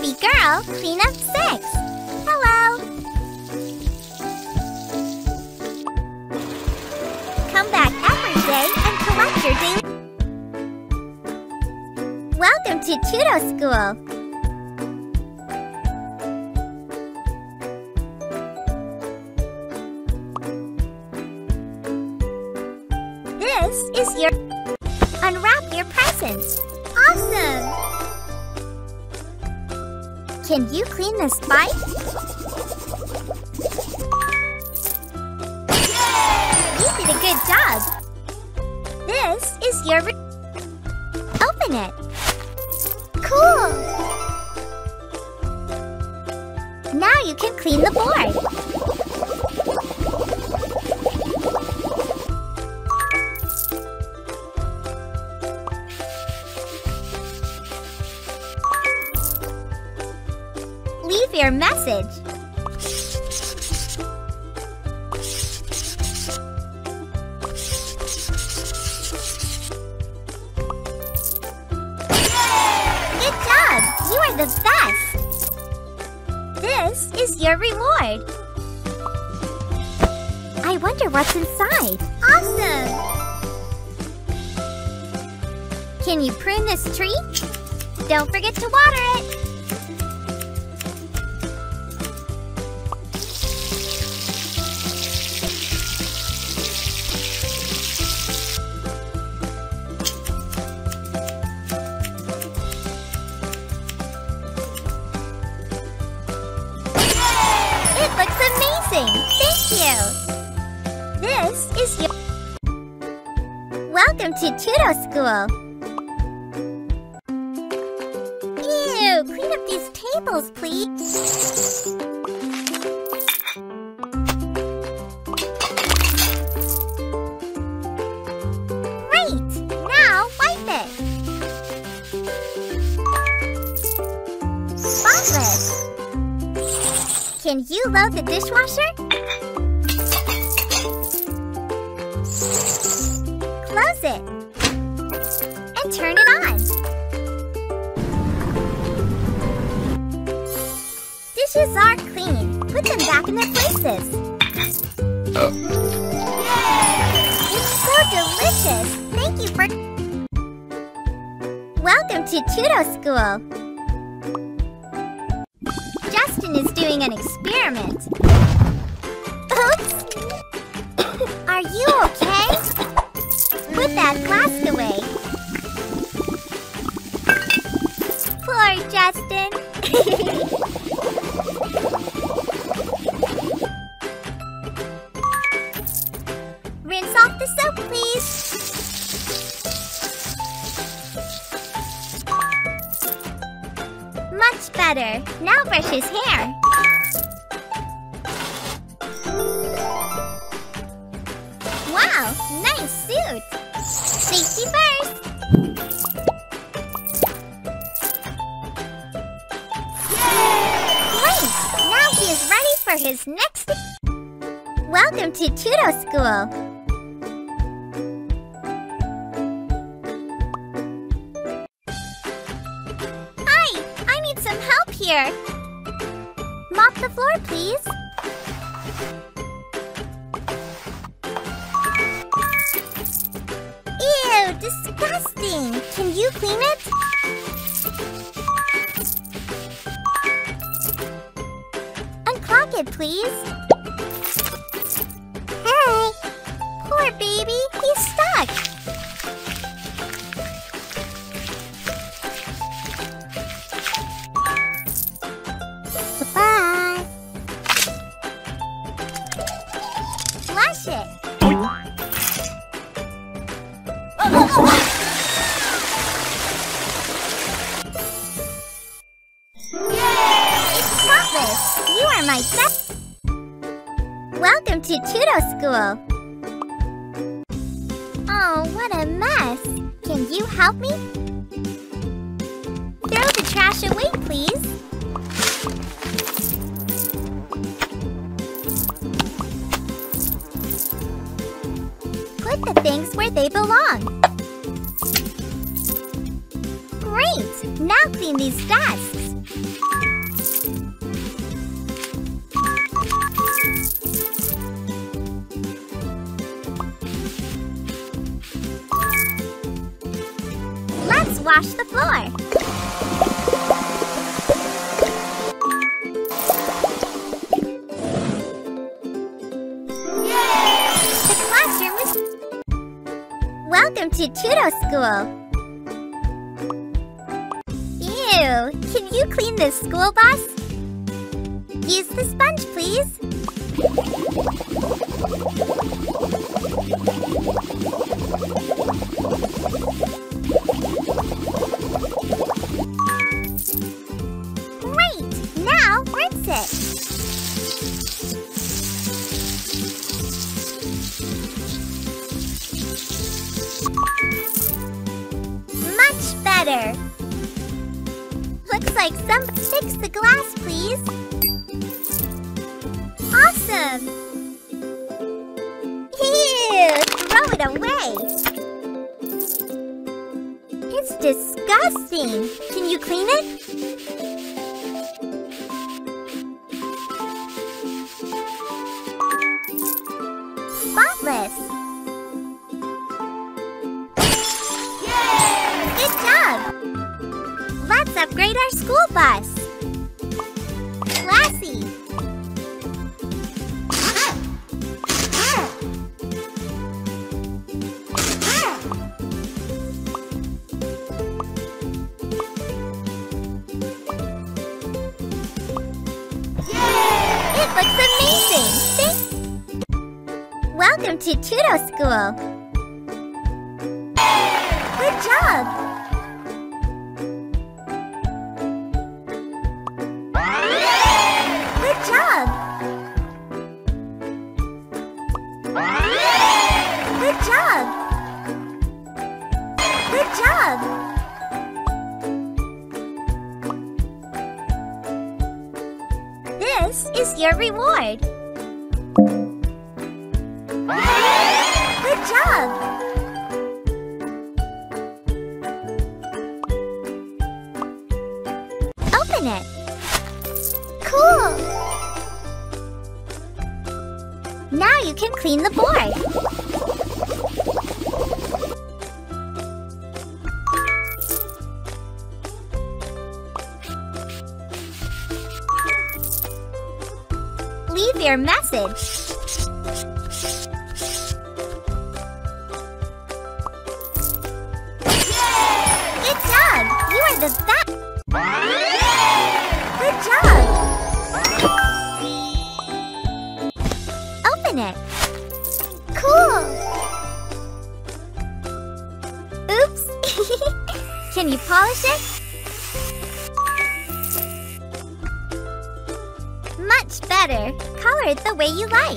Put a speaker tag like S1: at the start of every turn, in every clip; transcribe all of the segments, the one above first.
S1: Baby girl, clean up 6. Hello. Come back every day and collect your daily. Welcome to TutoSchool. This is your... Unwrap your presents. Awesome! Can you clean this bike? Yay! You did a good job. This is your... Open it. Cool! Now you can clean the board. Leave your message. Good job! You are the best! This is your reward. I wonder what's inside. Awesome! Can you prune this tree? Don't forget to water it! Thank you! This is your... Welcome to TutoSchool! Ew! Clean up these tables, please! Great! Now wipe it! Spotless! Can you load the dishwasher? Close it. And turn it on. Dishes are clean. Put them back in their places. Yay! It's so delicious. Thank you for... Welcome to TutoSchool. Justin is doing an experiment. Oops! Are you okay? Put that flask away. Poor Justin. Rinse off the soap, please. Much better. Now brush his hair. Wow, nice suit. Safety first. Yay! Great! Now he is ready for his next... Welcome to TutoSchool. Some help here. Mop the floor, please. Ew, disgusting. Can you clean it? Unclog it, please. Hey! Poor baby, he's stuck. Flush it. Yay! It's spotless. You are my best. Welcome to TutoSchool. Oh, what a mess. Can you help me? Throw the trash away, please. Put the things where they belong. Great! Now clean these desks. wash the floor. The classroom is... Welcome to TutoSchool. Ew, can you clean this school bus? Use the sponge, please. Great! Now rinse it. Much better. Looks like somebody fix the glass, please. Awesome! Ew! Throw it away! It's disgusting! Can you clean it? Spotless! Yay! Good job! Let's upgrade our school bus! Classy! It looks amazing! Welcome to TutoSchool! Good job! Good job! Good job! Good job! This is your reward. Good job! Open it. Cool! Now you can clean the board. Leave your message. Good job! You are the best! Good job! Open it. Cool! Oops! Can you polish it? Much better. Color it the way you like.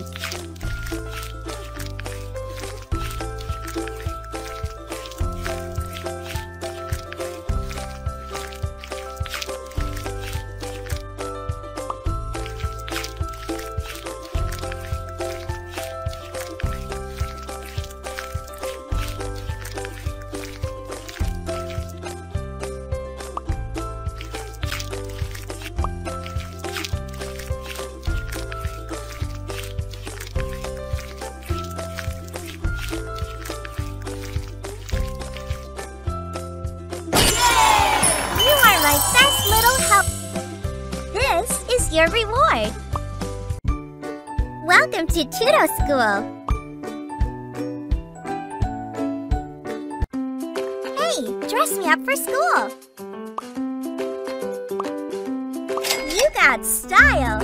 S1: Your reward. Welcome to TutoSchool. Hey, dress me up for school. You got style.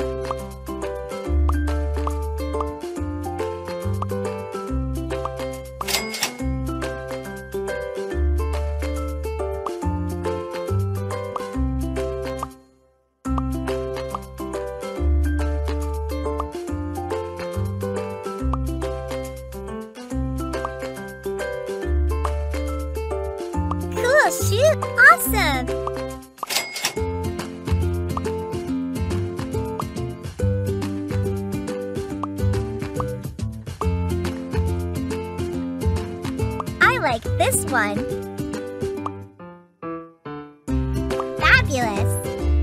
S1: Shoot! Awesome! I like this one. Fabulous!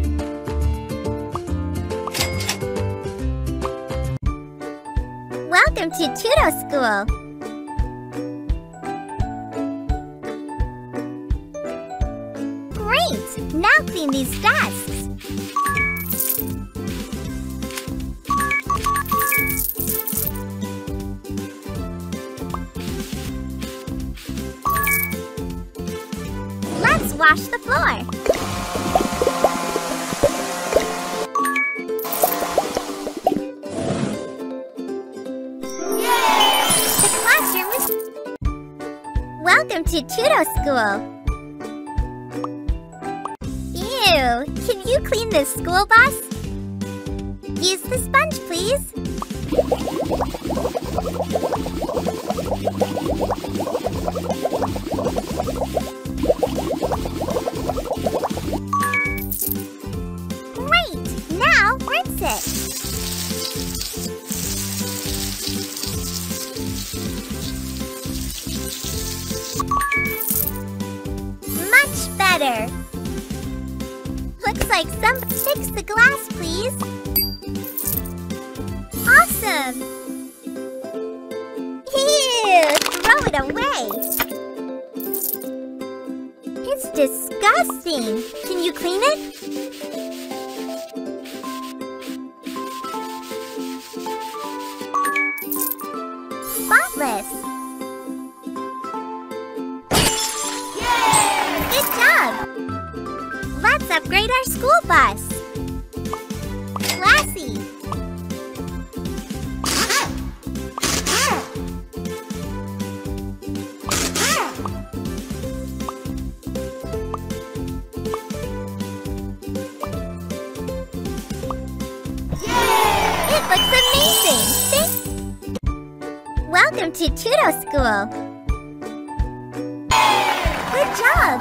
S1: Welcome to TutoSchool! clean these desks. Let's wash the floor. The classroom is... Welcome to TutoTOOLS. Ew, can you clean this school bus? Use the sponge, please. Great! Now rinse it. Much better. Looks like some... Fix the glass, please. Awesome! Ew! Throw it away. It's disgusting. Can you clean it? Spotless. Good job! Let's upgrade our school bus. Classy! It looks amazing! Welcome to TutoTOOLS. Good job!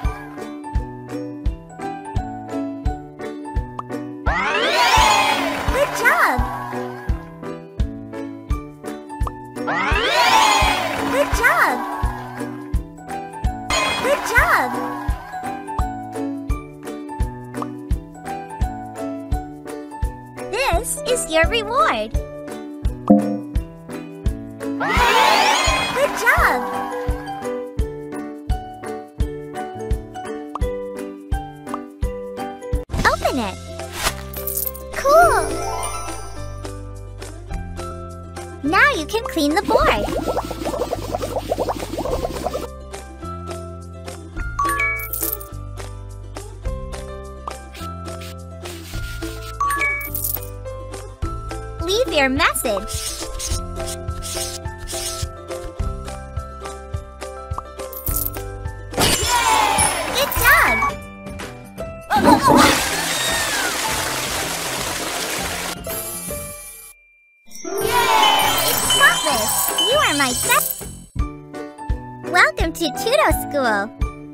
S1: Good job! Good job! Good job! This is your reward. Good job! Open it. Cool! Now you can clean the board. Leave your message. Good job! It's spotless! You are my best! Welcome to TutoTOOLS.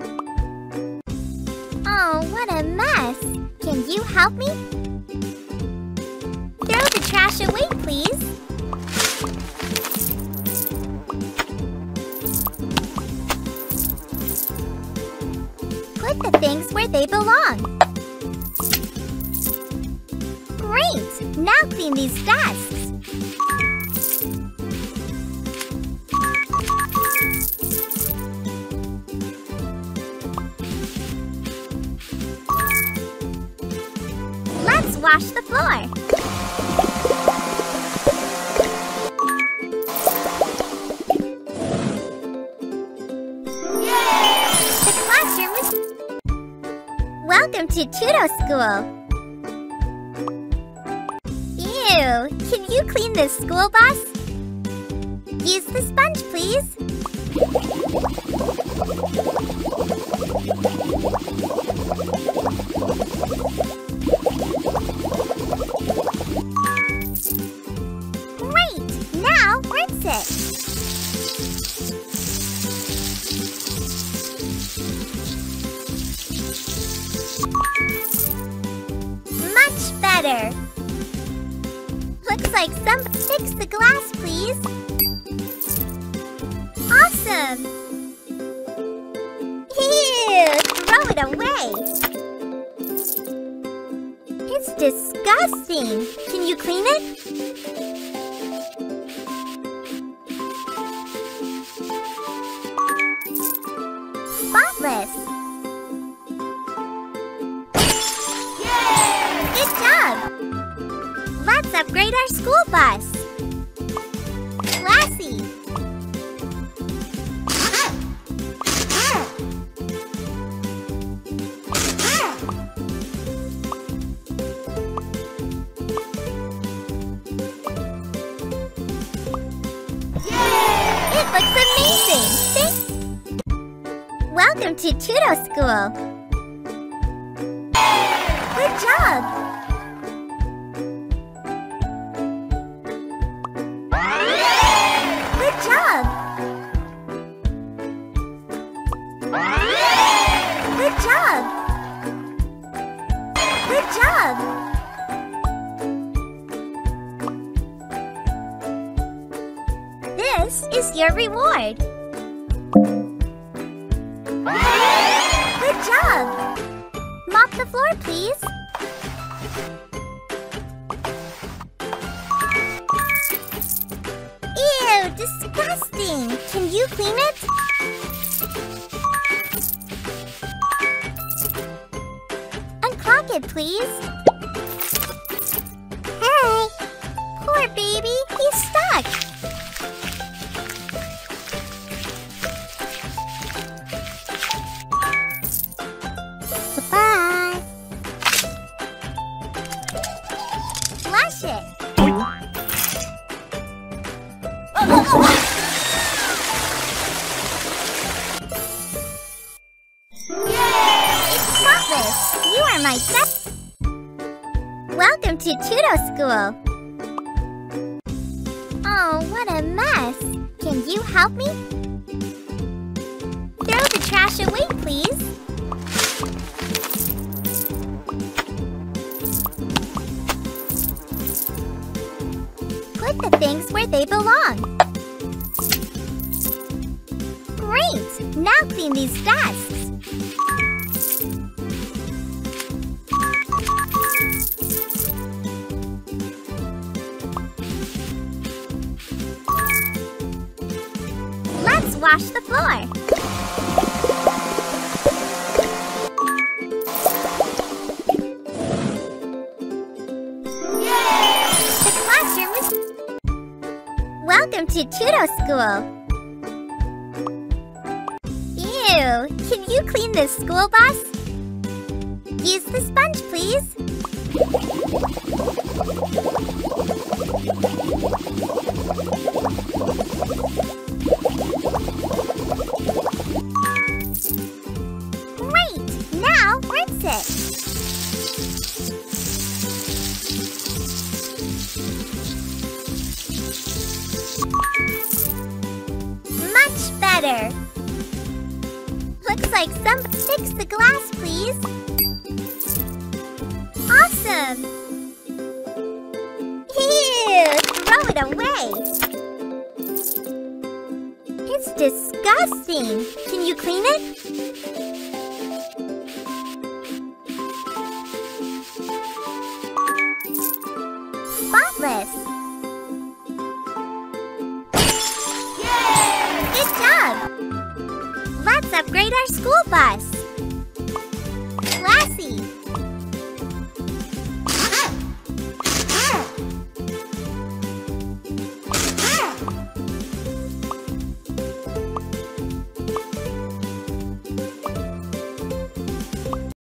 S1: Oh, what a mess! Can you help me? Throw the trash away, please. Put the things where they belong. Great! Now clean these desks. Let's wash the floor. The classroom is... Welcome to TutoTOOLS. Ew, can you clean this school bus? Use the sponge, please. Great! Now rinse it. Much better. Looks like some... Fix the glass, please. Awesome! Ew! Throw it away. It's disgusting. Can you clean it? Spotless. bus. Classy. It looks amazing! Welcome to TutoSchool! Good job! Good job! Good job! Good job! This is your reward. Good job! Mop the floor, please. Ew, disgusting! Can you clean it? Unclog it, please. Hey! Poor baby, he's stuck. Bye. Flush it. It's spotless. You are my best. Welcome to TutoSchool. Oh, what a mess. Can you help me? Throw the trash away, please. Put the things where they belong. Great! Now clean these desks. Let's wash the floor. The classroom is... Welcome to TutoSchool. Ew, can you clean this school bus? Use the sponge, please. Great! Now rinse it. Much better. Looks like some... Fix the glass, please. Awesome! Ew! Throw it away! It's disgusting! Can you clean it? Spotless! Good job! Let's upgrade our school bus!